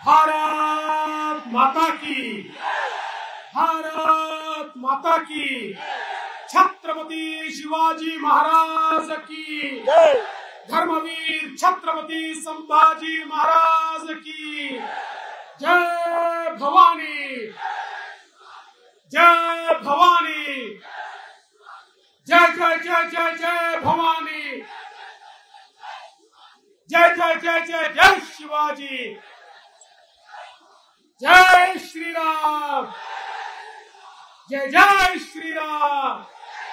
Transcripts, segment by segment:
भारत माता की, भारत माता की, छत्रपती शिवाजी महाराज की, धर्मवीर छत्रपती संभाजी महाराज की जय भवानी, जय भवानी, जय जय जय जय जय भवानी, जय जय जय जय जय शिवाजी, जय श्रीराम, जय जय श्रीराम।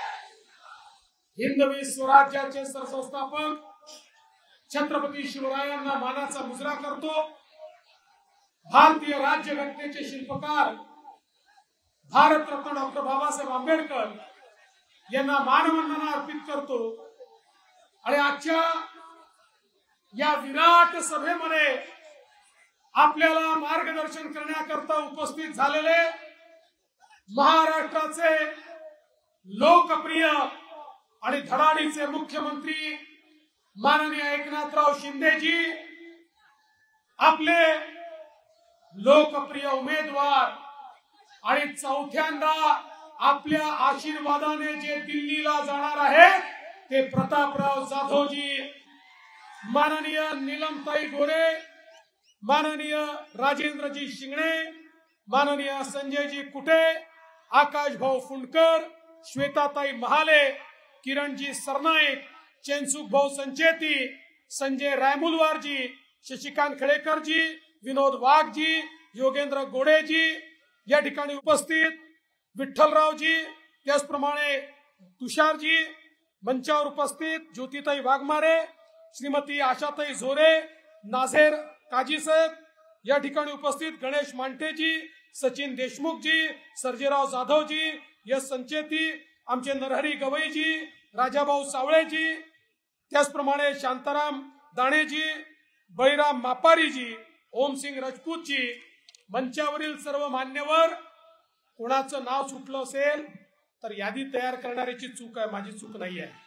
हिंदवी स्वराज्याचे सरसंस्थापक छत्रपती शिवरायांना मानाचा मुजरा करतो। भारतीय राज्यघटनेचे शिल्पकार भारतरत्न डॉक्टर बाबासाहेब आंबेडकर यांना मानवंदना अर्पित करतो। आणि आजच्या या विराट सभेमध्ये आपल्याला मार्गदर्शन करण्याकरता उपस्थित झालेले महाराष्ट्राचे लोकप्रिय आणि धडाडीचे मुख्यमंत्री माननीय एकनाथराव शिंदेजी, आपले लोकप्रिय उमेदवार आणि चौथ्यांदा आपल्या आशीर्वादाने जे दिल्लीला जाणार आहेत ते प्रतापराव जाधवजी, माननीय नीलमताई गोरे, माननीय राजेंद्रजी शिंगणे, माननीय संजयजी कुटे, आकाश भाऊ फुंडकर, श्वेताताई महाले, किरणजी सरनाईक, चैनसुख भाऊ संचेती, संजय रायमुलवारजी, शशिकांत खळेकरजी, विनोद वाघजी, योगेंद्र गोडेजी, या ठिकाणी उपस्थित विठ्ठलरावजी, त्याचप्रमाणे तुषारजी, मंचावर उपस्थित ज्योतिताई वाघमारे, श्रीमती आशाताई झोरे, नाझेर काजी साहेब, या ठिकाणी उपस्थित गणेश मांटेजी, सचिन देशमुखजी, सर्जेराव जाधवजी, यश संचेती, आमचे नरहरी गवईजी, राजाभाऊ सावळेजी, त्याचप्रमाणे शांताराम दाणेजी, बळीराम मापारीजी, ओमसिंग राजपूतजी, मंचावरील सर्व मान्यवर। कोणाचं नाव सुटलं असेल तर यादी तयार करणाऱ्याची चूक आहे, माझी चूक नाही आहे।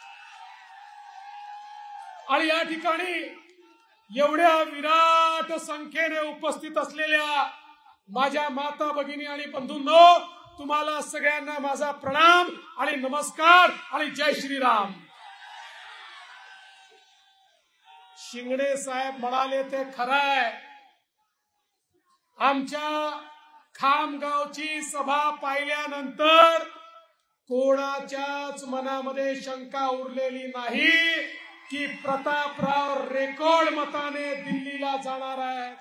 आणि या ठिकाणी एवढ्या विराट संख्येने उपस्थित असलेल्या माझ्या माता भगिनी आणि बंधूंनो, तुम्हाला सगळ्यांना माझा प्रणाम आणि नमस्कार आणि जय श्रीराम। शिंगणे साहेब म्हणाले ते खरं आहे, आमच्या खामगावची सभा पाहिल्यानंतर कोणाच्याच मनामध्ये शंका उरलेली नाही की प्रतापराव रेकॉर्ड मताने दिल्लीला जाणार आहे।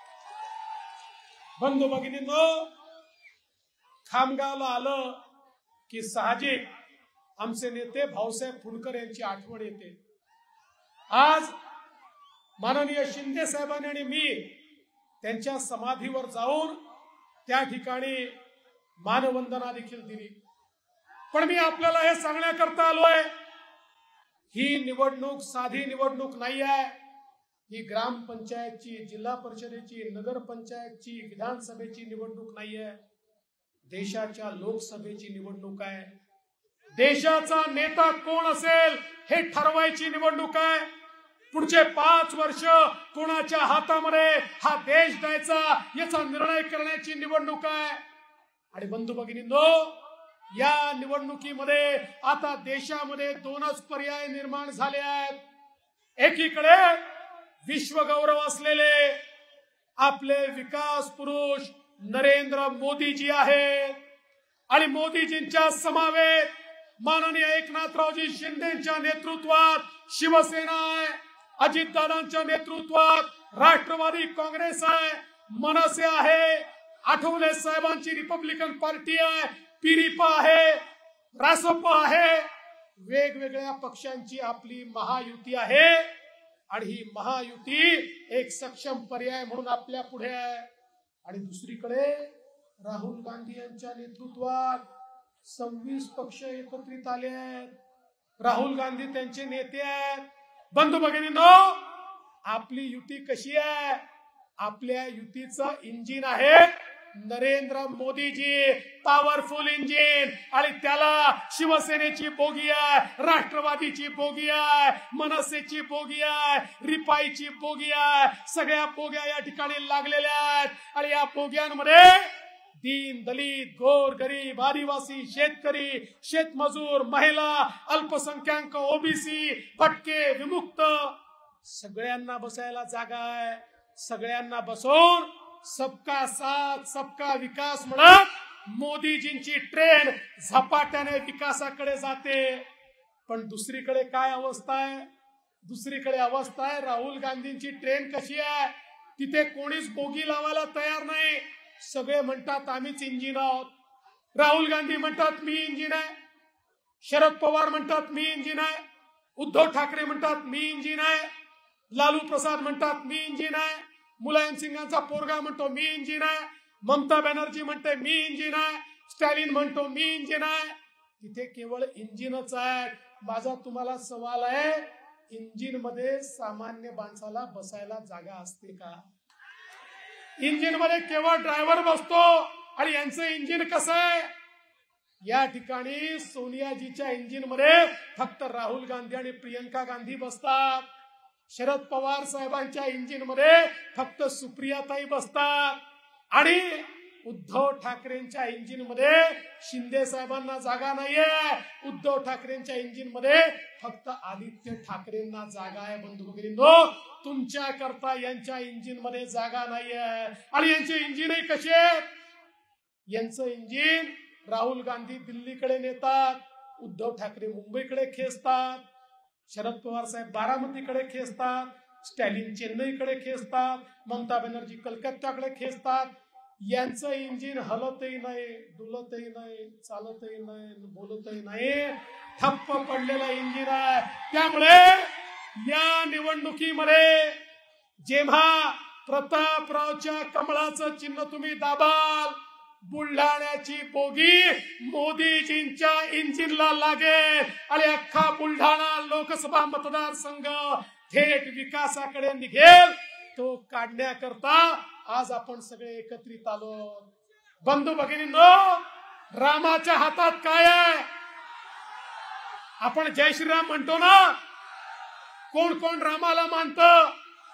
बंधू भगिनींनो, खामगावला आलं की साहजिक आमचे नेते भाऊसाहेब फुंडकर यांची आठवण येते। आज माननीय शिंदे साहेबांनी आणि मी त्यांच्या समाधीवर जाऊन त्या ठिकाणी मानवंदना देखील दिली। पण मी आपल्याला हे सांगण्याकरता आलोय, ही निवडणूक साधी निवडणूक नाही आहे। ही ग्रामपंचायतची, जिल्हा परिषदेची, नगर पंचायतची, विधानसभेची निवडणूक नाही आहे, देशाच्या लोकसभेची निवडणूक आहे। देशाचा नेता कोण असेल हे ठरवायची निवडणूक आहे। पुढचे 5 वर्ष कोणाच्या हातामध्ये हा देश द्यायचा याचा निर्णय करण्याची निवडणूक आहे। आणि बंधू भगिनींनो, या निवडणुकीमध्ये आता देशामध्ये 2च पर्याय निर्माण झाले आहेत। एकीकडे विश्वगौरव असलेले आपले विकास पुरुष नरेंद्र मोदीजी आहेत आणि मोदीजींच्या समवेत माननीय एकनाथरावजी शिंदेच्या नेतृत्वात शिवसेना आहे, अजितदादांच्या नेतृत्वात राष्ट्रवादी काँग्रेस आहे, मनसे आहे, आठवले साहेबांची रिपब्लिकन पार्टी आहे, पिरिपा आहे, रासपा आहे, वेगवेगळ्या पक्षांची आपली महायुती आहे। आणि ही महायुती एक सक्षम पर्याय म्हणून आपल्या पुढे आहे। आणि दुसरीकडे राहुल गांधी यांच्या नेतृत्वात 26 पक्ष एकत्रित आले आहेत। राहुल गांधी त्यांचे नेते आहेत। बंधू भगिनींनो, आपली युती कशी आहे? आपल्या युतीचं इंजिन आहे नरेंद्र मोदीजी पॉवरफुल इंजिन, आणि त्याला शिवसेनेची बोगी आहे, राष्ट्रवादीची बोगी आहे, मनसेची बोगी आहे, रिपाईची बोगी आहे, सगळ्या बोग्या या ठिकाणी लागलेल्या आहेत. आणि या बोग्यांमध्ये दीन दलित गोर गरीब आदिवासी शेतकरी शेतमजूर महिला अल्पसंख्याक ओबीसी भटके विमुक्त सगळ्यांना बसायला जागा आहे. सगळ्यांना बसवून सबका साथ सबका विकास म्हणत मोदीजींची ट्रेन झपाट्याने विकासाकडे जाते. पण दुसरीकडे काय अवस्था आहे? दुसरीकडे अवस्था आहे राहुल गांधींची ट्रेन कशी आहे? तिथे कोणीच बोगी लावायला तयार नाही. सगळे म्हणतात आम्हीच इंजिन आहोत. राहुल गांधी म्हणतात मी इंजिन आहे, शरद पवार म्हणतात मी इंजिन आहे, उद्धव ठाकरे म्हणतात मी इंजिन आहे, लालू प्रसाद म्हणतात मी इंजिन आहे, मुलायम सिंगांचा पोरगा म्हणतो मी इंजिन आहे, ममता बॅनर्जी म्हणते मी इंजिन आहे, स्टॅलिन म्हणतो मी इंजिन आहे. तिथे केवळ इंजिनच आहे. माझा तुम्हाला सवाल आहे, इंजिन मध्ये सामान्य माणसाला बसायला जागा असते का? इंजिन मध्ये केवळ ड्रायव्हर बसतो. आणि यांचं इंजिन कसं आहे? या ठिकाणी सोनियाजीच्या इंजिन मध्ये फक्त राहुल गांधी आणि प्रियंका गांधी बसतात. शरद पवार साहेबांच्या इंजिन मध्ये फक्त सुप्रियाताई बसतात. आणि उद्धव ठाकरेंच्या इंजिन मध्ये शिंदे साहेबांना जागा नाहीये. उद्धव ठाकरेंच्या इंजिन मध्ये फक्त आदित्य ठाकरेंना जागा आहे. बंधू भगिनींनो, तुमच्या करता यांच्या इंजिन मध्ये जागा नाहीये. आणि यांचे इंजिनही कसे आहेत? यांचं इंजिन राहुल गांधी दिल्लीकडे नेतात, उद्धव ठाकरे मुंबईकडे खेचतात, शरद पवार साहेब बारामतीकडे खेचतात, स्टॅलिन चेन्नईकडे खेचतात, ममता बॅनर्जी कलकत्त्याकडे खेचतात. यांचं इंजिन हलतही नाही, डुलतही नाही, चालतही नाही, बोलतही नाही, ठप्प पडलेलं इंजिन आहे. त्यामुळे या निवडणुकीमध्ये जेव्हा प्रतापरावच्या कमळाचं चिन्ह तुम्ही दाबाल, बुलढाण्याची बोगी मोदीजींच्या इंजिनला लागेल आणि अख्खा बुलढाणा लोकसभा मतदारसंघ थेट विकासाकडे निघेल. तो काढण्याकरता आज आपण सगळे एकत्रित आलो. बंधू भगिनींनो, रामाच्या हातात काय आहे? आपण जय श्रीराम म्हणतो ना. कोण कोण रामाला मानतं?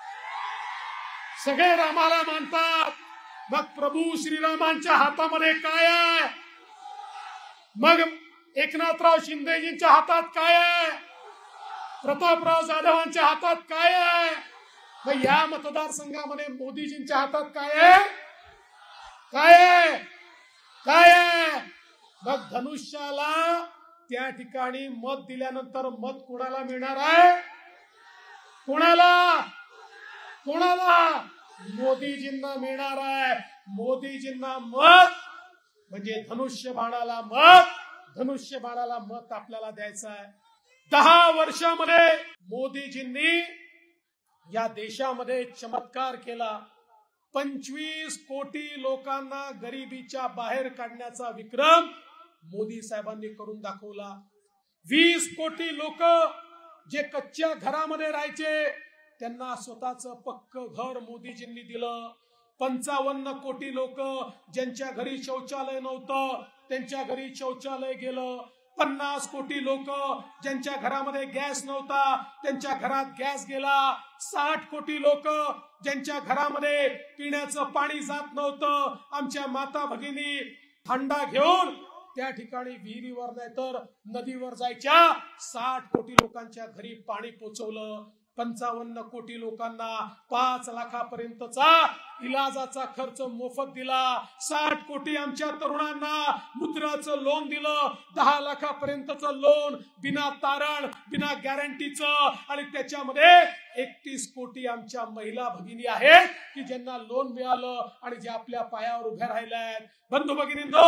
सगळे रामाला मानतात. मग प्रभू श्रीरामांच्या हातामध्ये काय आहे? मग एकनाथराव शिंदेजींच्या हातात काय आहे? प्रतापराव जाधवांच्या हातात काय आहे? मग या मतदारसंघामध्ये मोदीजींच्या हातात काय आहे? काय आहे? काय आहे? मग धनुष्याला त्या ठिकाणी मत दिल्यानंतर मत कोणाला मिळणार आहे? कोणाला? कोणाला? मोदीजींना मिळणार आहे. मोदीजींना मत म्हणजे धनुष्यबाणाला मत. धनुष्यबाणाला मत आपल्याला द्यायचं आहे. 10 वर्षामध्ये मोदीजींनी या देशामध्ये चमत्कार केला. 25 कोटी लोकांना गरिबीच्या बाहेर काढण्याचा विक्रम मोदी साहेबांनी करून दाखवला. 20 कोटी लोक जे कच्च्या घरामध्ये राहायचे त्यांना स्वतःचं पक्क घर मोदीजींनी दिलं. 55 कोटी लोक ज्यांच्या घरी शौचालय नव्हतं त्यांच्या घरी शौचालय गेलं. 50 कोटी लोक ज्यांच्या घरामध्ये गॅस नव्हता त्यांच्या घरात गॅस गेला. 60 कोटी लोक ज्यांच्या घरामध्ये पिण्याचं पाणी जात नव्हतं, आमच्या माता भगिनी हंडा घेऊन त्या ठिकाणी विहिरीवर नाही तर नदीवर जायच्या. 60 कोटी लोकांच्या घरी पाणी पोचवलं. 55 कोटी लोकांना 5 लाखापर्यंतचा इलाजाचा खर्च मोफत दिला. 60 कोटी आमच्या तरुणांना मुद्राचं लोन दिलं. 10 लाखापर्यंतचं लोन बिना तारण बिना गॅरंटीचं. आणि त्याच्यामध्ये 31 कोटी आमच्या महिला भगिनी आहेत की ज्यांना लोन मिळालं आणि जे आपल्या पायावर उभ्या राहिल्या आहेत. बंधू भगिनींनो,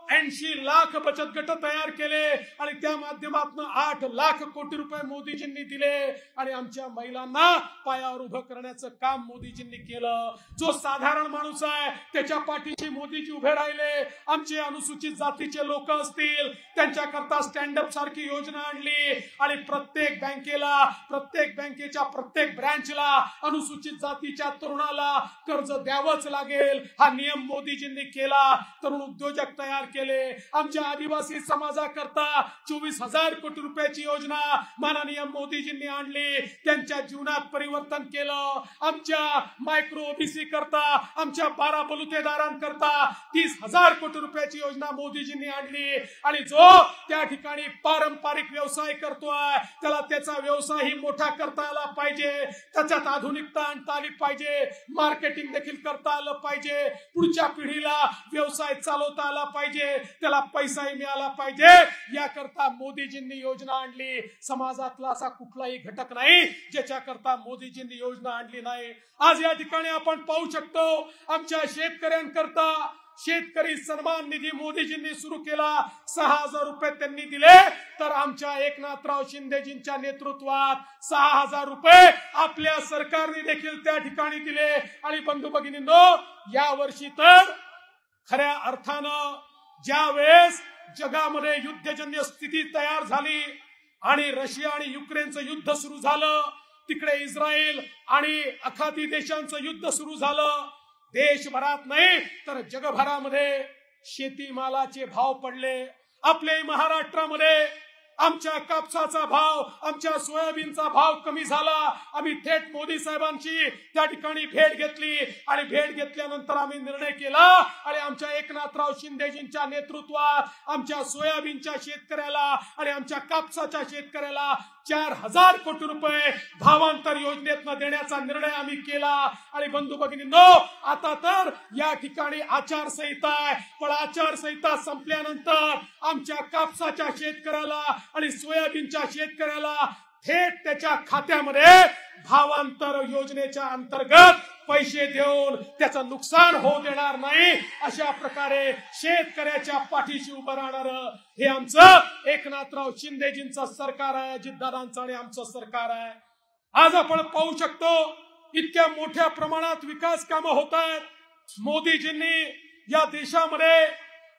80 लाख बचत गट तयार केले आणि त्या माध्यमातून 8 लाख कोटी रुपये मोदीजींनी दिले आणि आमच्या महिलांना पायावर उभं करण्याचं काम मोदीजींनी केलं। जो साधारण माणूस आहे त्याच्या पाठीशी मोदीजी उभे राहिले। आमचे अनुसूचित जातीचे लोक असतील त्यांच्याकरता स्टँड अप सारखी योजना आणली आणि प्रत्येक बँकेला, प्रत्येक बँकेच्या प्रत्येक ब्रँचला अनुसूचित जातीच्या तरुणाला कर्ज द्यावंच लागेल हा नियम मोदीजींनी केला। तरुण उद्योजक तयार केले। आमच्या आदिवासी समाजाकरता 24,000 कोटी रुपयाची योजना माननीय मोदीजींनी आणली, त्यांच्या जीवनात परिवर्तन केलं। आमच्या मायक्रो ओबीसी करता, आमच्या 12 बलुतेदारांकरता 30,000 कोटी रुपयाची योजना मोदीजींनी आणली आणि जो त्या ठिकाणी पारंपरिक व्यवसाय करतोय त्याला त्याचा व्यवसाय मोठा करता आला पाहिजे, त्याच्यात आधुनिकता आणता आली पाहिजे, मार्केटिंग देखील करता आलं पाहिजे, पुढच्या पिढीला व्यवसाय चालवता आला पाहिजे, त्याला पैसाही मिळाला पाहिजे, याकरता मोदीजींनी योजना आणली। समाजातला असा कुठलाही घटक नाही ज्याच्याकरता मोदीजींनी योजना आणली नाही। आज या ठिकाणी आपण पाहू शकतो आमच्या शेतकऱ्यांकरता शेतकरी सन्मान निधी मोदीजींनी सुरू केला। 6,000 रुपये त्यांनी दिले तर आमच्या एकनाथराव शिंदेजींच्या नेतृत्वात 6,000 रुपये आपल्या सरकारने देखील त्या ठिकाणी दिले। आणि बंधू भगिनींनो, या वर्षी तर खऱ्या अर्थानं ज्या वेळेस जगामध्ये युद्धजन्य स्थिती तयार झाली आणि रशिया आणि युक्रेनचं युद्ध सुरू झालं, तिकडे इस्रायल आणि आखाती देशांचं युद्ध सुरू झालं, देशभरात नाही तर जगभरामध्ये शेतीमालाचे भाव पडले। आपल्या महाराष्ट्रामध्ये आमच्या कापसाचा भाव, आमच्या सोयाबीनचा भाव कमी झाला। आम्ही थेट मोदी साहेबांची त्या ठिकाणी भेट घेतली आणि भेट घेतल्यानंतर आम्ही निर्णय केला आणि आमच्या एकनाथराव शिंदेजींच्या नेतृत्वात आमच्या सोयाबीनच्या शेतकऱ्याला आणि आमच्या कापसाच्या शेतकऱ्याला 4,000 कोटी रुपये भावांतर योजनेतून देण्याचा निर्णय आम्ही केला। आणि बंधू भगिनींनो, आता तर या ठिकाणी आचारसंहिता आहे, पण आचारसंहिता संपल्यानंतर आमच्या कापसाच्या शेतकऱ्याला आणि सोयाबीनच्या शेतकऱ्याला थेट त्याच्या खात्यामध्ये भावांतर योजनेच्या अंतर्गत पैसे देऊन त्याचं नुकसान होऊ देणार नाही, अशा प्रकारे शेतकऱ्याच्या पाठीशी उभं राहणार हे आमचं एकनाथराव शिंदेजींचं सरकार आहे, अजितदादांचं आणि आमचं सरकार आहे। आज आपण पाहू शकतो इतक्या मोठ्या प्रमाणात विकास कामं होत आहेत। मोदीजींनी या देशामध्ये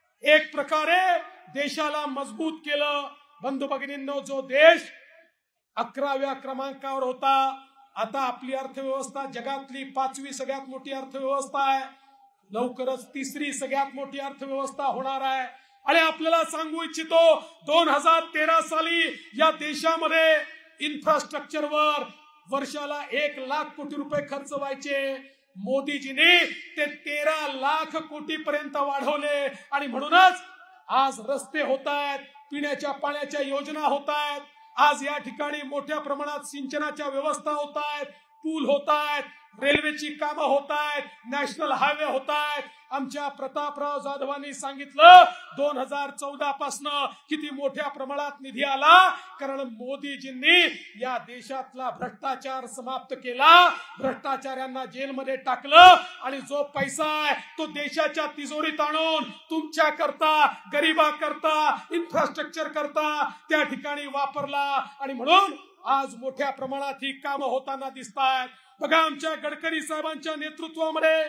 एक प्रकारे देशाला मजबूत केलं। बंधू भगिनींनो, जो देश 11व्या क्रमांकावर होता, आता आपली अर्थव्यवस्था जगातली 5वी सगळ्यात मोठी अर्थव्यवस्था आहे, लवकरच 3री सगळ्यात मोठी अर्थव्यवस्था होणार आहे। आणि आपल्याला सांगू इच्छितो 2013 साली या देशामध्ये इन्फ्रास्ट्रक्चरवर वर्षाला 1 लाख कोटी रुपये खर्च व्हायचे, मोदीजींनी ते 13 लाख कोटी पर्यंत वाढवले। आणि म्हणूनच आज रस्ते होत आहेत, पिण्याच्या पाण्याच्या योजना होत आहेत, आज या ठिकाणी मोठ्या प्रमाणात सिंचनाच्या व्यवस्था होत आहेत, पूल होत आहेत, रेल्वेची कामं होत आहेत, नॅशनल हायवे होत आहेत। आमच्या प्रतापराव जाधवांनी सांगितलं 2014 पासून किती मोठ्या प्रमाणात निधी आला, कारण मोदीजींनी या देशातला भ्रष्टाचार समाप्त केला, भ्रष्टाचाऱ्यांना जेलमध्ये टाकलं आणि जो पैसा आहे तो देशाच्या तिजोरीत आणून तुमच्या करता, गरिबाकरता, इन्फ्रास्ट्रक्चर करता त्या ठिकाणी वापरला। आणि म्हणून आज मोठ्या प्रमाणात ही कामं होताना दिसत आहेत। बघा, आमच्या गडकरी साहेबांच्या नेतृत्वामध्ये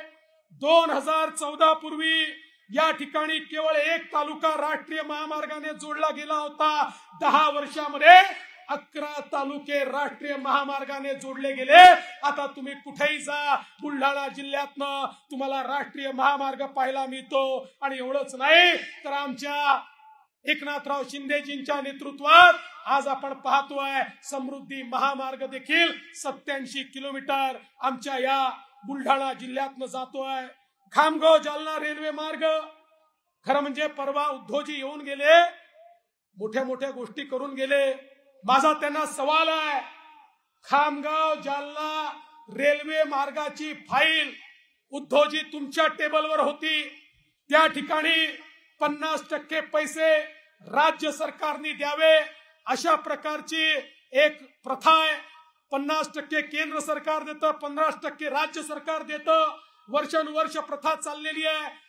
2014 पूर्वी या ठिकाणी केवळ एक तालुका राष्ट्रीय महामार्गाने जोडला गेला होता। 10 वर्षामध्ये 11 तालुके राष्ट्रीय महामार्गाने जोडले गेले। आता तुम्ही कुठेही जा, बुलढाणा जिल्ह्यातनं तुम्हाला राष्ट्रीय महामार्ग पाहायला मिळतो। आणि एवढंच नाही तर आमच्या एकनाथराव शिंदेजींच्या नेतृत्वात आज आपण पाहतोय समृद्धी महामार्ग देखील 87 किलोमीटर आमच्या या बुलढाणा जिल्ह्यातनं जातोय। खामगाव जालना रेल्वे मार्ग, खरं म्हणजे परवा उद्धवजी येऊन गेले, मोठ्या मोठ्या गोष्टी करून गेले। माझा त्यांना सवाल आहे, खामगाव जालना रेल्वे मार्गाची फाईल उद्धवजी तुमच्या टेबलवर होती, त्या ठिकाणी 50% पैसे राज्य सरकारने द्यावे अशा प्रकारची एक प्रथा आहे। 50% केंद्र सरकार देतं, 50% राज्य सरकार देतं, वर्षानुवर्ष प्रथा चाललेली आहे।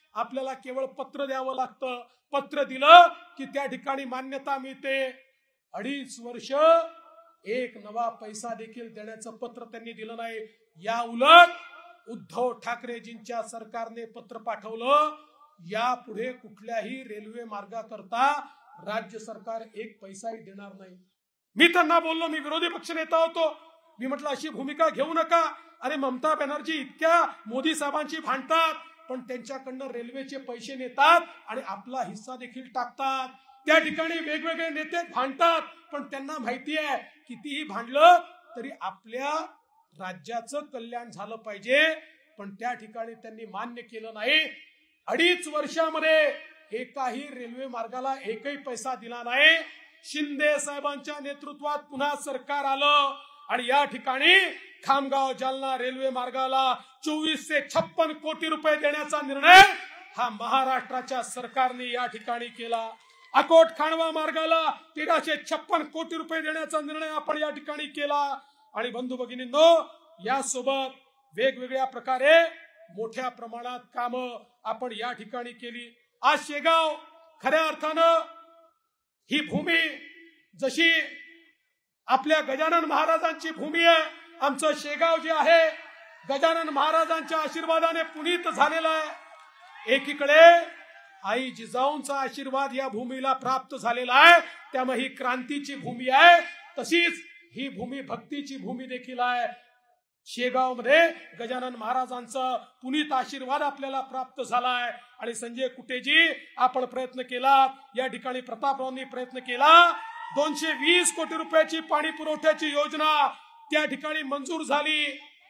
आपल्याला केवळ पत्र द्यावं लागतं. पत्र दिलं की त्या ठिकाणी मान्यता मिळते. 2.5 वर्ष एक नवा पैसा देखील देण्याचं पत्र त्यांनी दिलं नाही. या उलट उद्धव ठाकरेजींच्या सरकारने पत्र पाठवलं, यापुढे कुठल्याही रेल्वे मार्गाकरता राज्य सरकार एक पैसाही देणार नाही. मी त्यांना बोललो, मी विरोधी पक्षनेता होतो, मी म्हटलं अशी भूमिका घेऊ नका. अरे ममता बॅनर्जी इतक्या मोदी साहेबांची भांडतात, पण त्यांच्याकडनं रेल्वेचे पैसे नेतात आणि आपला हिस्सा देखील टाकतात. त्या ठिकाणी वेगवेगळे नेते भांडतात, पण त्यांना माहिती आहे कितीही भांडलं तरी आपल्या राज्याचं कल्याण झालं पाहिजे. पण त्या ठिकाणी त्यांनी मान्य केलं नाही. 2.5 वर्षामध्ये एकाही रेल्वे मार्गाला एकही पैसा दिला नाही. शिंदे साहेबांच्या नेतृत्वात पुन्हा सरकार आलं आणि या ठिकाणी खामगाव जालना रेल्वे मार्गाला 2456 कोटी रुपये देण्याचा निर्णय हा महाराष्ट्राच्या सरकारने या ठिकाणी केला. अकोट खांडवा मार्गाला 1356 कोटी रुपये देण्याचा निर्णय आपण या ठिकाणी केला. आणि बंधू भगिनींनो, यासोबत वेगवेगळ्या प्रकारे मोठ्या प्रमाणात कामं आपण या ठिकाणी केली. आज शेगाव खऱ्या अर्थानं ही भूमी जशी आपल्या गजानन महाराजांची भूमी आहे, आमचं शेगाव जे आहे गजानन महाराजांच्या आशीर्वादाने पुनीत झालेलं आहे. एकीकडे आई जिजाऊंचा आशीर्वाद या भूमीला प्राप्त झालेला आहे, त्यामुळे ही क्रांतीची भूमी आहे. तशीच ही भूमी भक्तीची भूमी देखील आहे. शेगाव मध्ये गजानन महाराजांचा पुनीत आशीर्वाद आपल्याला प्राप्त झालाय. आणि संजय कुटेजी आपण प्रयत्न केला, या ठिकाणी प्रतापरावांनी प्रयत्न केला. 220 कोटी रुपयाची पाणी पुरवठ्याची योजना त्या ठिकाणी मंजूर झाली.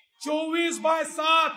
24/7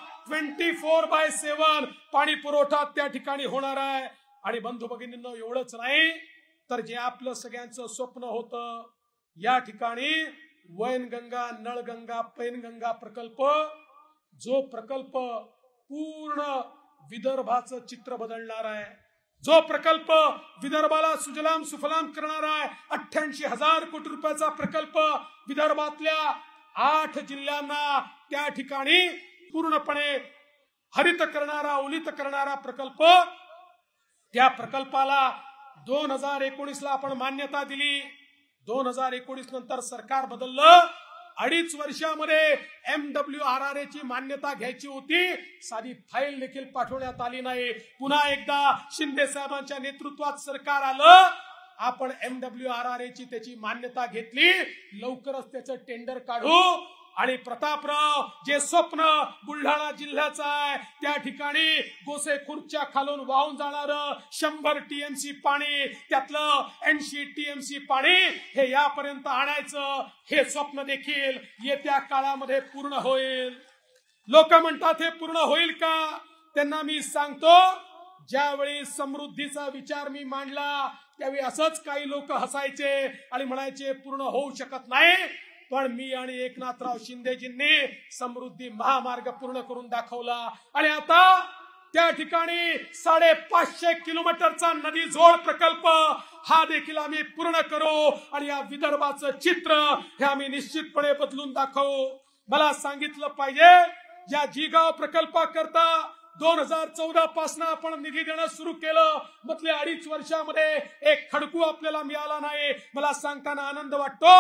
24/7 पाणी पुरवठा त्या ठिकाणी होणार आहे. आणि बंधू भगिनींनो, एवढंच नाही तर जे आपलं सगळ्यांचं स्वप्न होतं, या ठिकाणी वैनगंगा, नळगंगा, पैनगंगा प्रकल्प, जो प्रकल्प पूर्ण विदर्भाचं चित्र बदलणार आहे, जो प्रकल्प विदर्भाला सुजलाम सुफलाम करणार आहे, 88,000 कोटी रुपयाचा प्रकल्प विदर्भातल्या 8 जिल्ह्यांना त्या ठिकाणी पूर्णपणे हरित करणारा, ओलित करणारा प्रकल्प. त्या प्रकल्पाला 2019 ला आपण मान्यता दिली. 2019 नंतर सरकार बदललं. 2.5 वर्षामध्ये MWRRA ची मान्यता घ्यायची होती, साधी फाईल देखील पाठवण्यात आली नाही. पुन्हा एकदा शिंदे साहेबांच्या नेतृत्वात सरकार आलं. आपण MWRRA ची त्याची मान्यता घेतली. लवकरच त्याचं टेंडर काढू आणि प्रतापराव जे स्वप्न बुलढाणा जिल्ह्याचं आहे, त्या ठिकाणी गोसेखुर्दच्या खालून वाहून जाणारं 100 TMC पाणी, त्यातलं 80 TMC पाणी हे यापर्यंत आणायचं, हे स्वप्न देखील येत्या काळामध्ये पूर्ण होईल. लोक म्हणतात हे पूर्ण होईल का? त्यांना मी सांगतो, ज्यावेळी समृद्धीचा विचार मी मांडला त्यावेळी असंच काही लोक हसायचे आणि म्हणायचे पूर्ण होऊ शकत नाही. पण मी आणि एकनाथराव शिंदेजींनी समृद्धी महामार्ग पूर्ण करून दाखवला. आणि आता त्या ठिकाणी 550 किलोमीटरचा नदी जोड प्रकल्प हा देखील आम्ही पूर्ण करू आणि या विदर्भाचं चित्र हे आम्ही निश्चितपणे बदलून दाखवू. मला सांगितलं पाहिजे, या जिगाव प्रकल्पाकरता 2014 पासून आपण निधी देणं सुरू केलं. मधल्या 2.5 वर्षामध्ये एक खडकू आपल्याला मिळाला नाही. मला सांगताना आनंद वाटतो,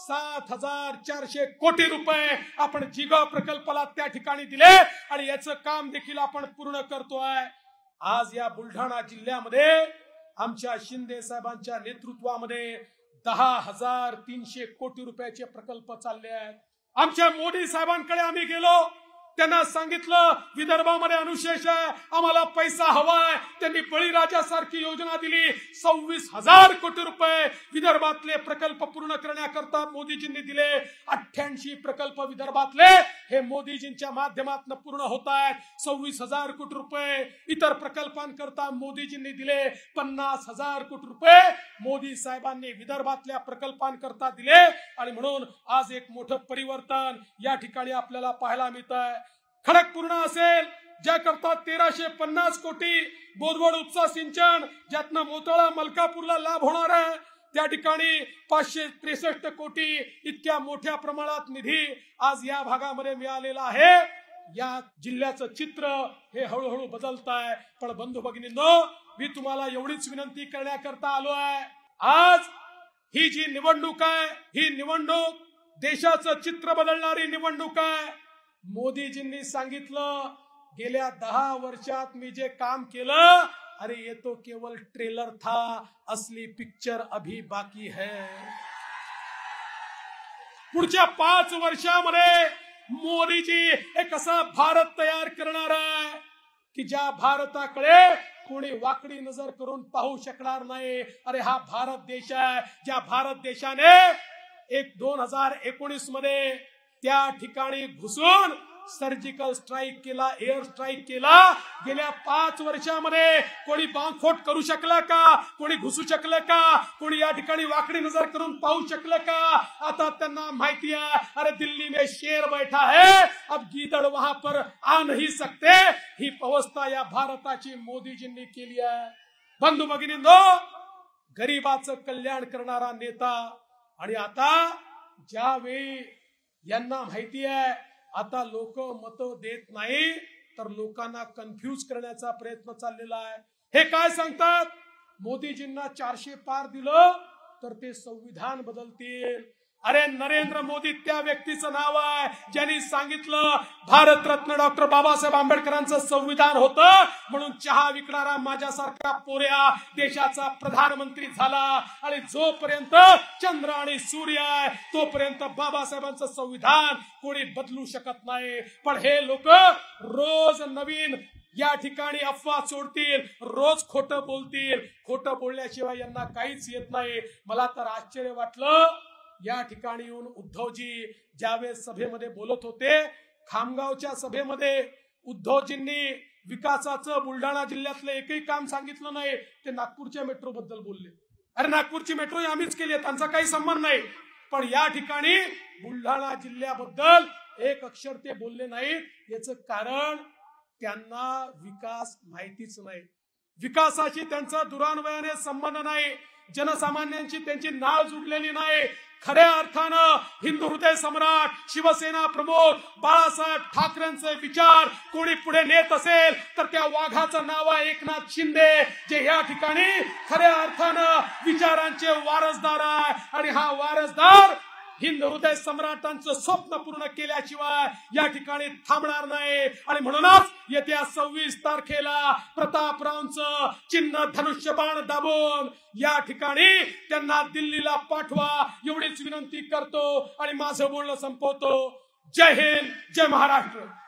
7,400 कोटी रुपये आपण जिगाव प्रकल्पाला त्या ठिकाणी दिले आणि याचं काम देखील आपण पूर्ण करतोय. आज या बुलढाणा जिल्ह्यामध्ये आमच्या शिंदे साहेबांच्या नेतृत्वामध्ये 10,300 कोटी रुपयाचे प्रकल्प चालले आहेत. आमच्या मोदी साहेबांकडे आम्ही गेलो, त्यांना सांगितलं विदर्भामध्ये अनुशेष आहे, आम्हाला पैसा हवाय. त्यांनी बळीराजासारखी योजना दिली. 26,000 कोटी रुपये विदर्भातले प्रकल्प पूर्ण करण्याकरता मोदीजींनी दिले. 88 प्रकल्प विदर्भातले हे मोदीजींच्या माध्यमातून पूर्ण होत आहेत. 26,000 कोटी रुपये इतर प्रकल्पांकरता मोदीजींनी दिले. 50,000 कोटी रुपये मोदी साहेबांनी विदर्भातल्या प्रकल्पांकरता दिले. आणि म्हणून आज एक मोठं परिवर्तन या ठिकाणी आपल्याला पाहायला मिळत आहे. खडकपूर्ण असेल, ज्याकरता 1,350 कोटी, बोरवड उपसा सिंचन ज्यातनं मोताळा मलकापूरला लाभ होणार आहे, त्या ठिकाणी 563 कोटी इतक्या मोठ्या प्रमाणात निधी आज या भागामध्ये मिळालेला आहे. या जिल्ह्याचं चित्र हे हळूहळू बदलत आहे। पण बंधू भगिनींनो, मी तुम्हाला एवढीच विनंती करण्याकरता आलो आहे, आज ही जी निवडणूक आहे, ही निवडणूक देशाचं चित्र बदलणारी निवडणूक आहे। मोदीजींनी सांगितलं, गेल्या 10 वर्षात मी जे काम केलं, अरे ये तो केवल ट्रेलर था, असली पिक्चर अभी बाकी है। पुढच्या 5 वर्षामध्ये मोदीजी एक असा भारत तयार करणार आहे की ज्या भारताकडे कोणी वाकडी नजर करून पाहू शकणार नाही। अरे हा भारत देश आहे, ज्या भारत देशाने 2019 मध्ये त्या ठिकाणी घुसून सर्जिकल स्ट्राईक केला, एअर स्ट्राईक केला। गेल्या 5 वर्षामध्ये कोणी बांबस्फोट करू शकला का? कोणी घुसू शकलं का? कोणी या ठिकाणी वाकडी नजर करून पाहू शकलं का? आता त्यांना माहिती आहे, अरे दिल्ली में शेर बैठा है, अब गीदड़ वहां पर आ नहीं सकते। ही अवस्था या भारताची मोदीजींनी केली आहे। बंधू भगिनींनो, गरीबाचं कल्याण करणारा नेता, आणि आता ज्यावेळी यांना माहिती आहे आता लोक मत देत नाही, तर लोकांना कन्फ्यूज करण्याचा प्रयत्न चाललेला आहे। हे काय सांगतात, मोदीजींना 400 पार दिलं तर ते संविधान बदलतील। अरे नरेंद्र मोदी त्या व्यक्तीचं नाव आहे ज्यांनी सांगितलं भारतरत्न डॉक्टर बाबासाहेब आंबेडकरांचं संविधान होतं म्हणून चहा विकणारा माझ्यासारखा पोऱ्या देशाचा प्रधानमंत्री झाला। आणि जोपर्यंत चंद्र आणि सूर्य आहे तोपर्यंत बाबासाहेबांचं संविधान कोणी बदलू शकत नाही। पण हे लोक रोज नवीन या ठिकाणी अफवा सोडतील, रोज खोटं बोलतील। खोटं बोलल्याशिवाय यांना काहीच येत नाही। मला तर आश्चर्य वाटलं, या ठिकाणी येऊन उद्धवजी ज्यावेळेस सभेमध्ये बोलत होते, खामगावच्या सभेमध्ये उद्धवजींनी विकासाचं बुलढाणा जिल्ह्यातलं एकही काम सांगितलं नाही, ते नागपूरच्या मेट्रो बद्दल बोलले। अरे नागपूरची मेट्रो आम्हीच केली आहे, त्यांचा काही संबंध नाही। पण या ठिकाणी बुलढाणा जिल्ह्याबद्दल एक अक्षर ते बोलले नाहीत। याचं कारण त्यांना विकास माहितीच नाही, विकासाशी त्यांचा दुरान्वयाने संबंध नाही, जनसामान्यांची त्यांची नाळ जुडलेली नाही। खऱ्या अर्थानं हिंदू हृदय सम्राट शिवसेना प्रमुख बाळासाहेब ठाकरेंचे विचार कोणी पुढे नेत असेल तर त्या वाघाचं नाव आहे एकनाथ शिंदे, जे या ठिकाणी खऱ्या अर्थानं विचारांचे वारसदार आहे। आणि हा वारसदार हिंद हृदय सम्राटांचं स्वप्न पूर्ण केल्याशिवाय या ठिकाणी थांबणार नाही। आणि म्हणूनच येत्या 26 तारखेला प्रतापरावांचं चिन्ह धनुष्यबाण दाबून या ठिकाणी त्यांना दिल्लीला पाठवा, एवढीच विनंती करतो आणि माझं बोलणं संपवतो। जय हिंद, जय महाराष्ट्र।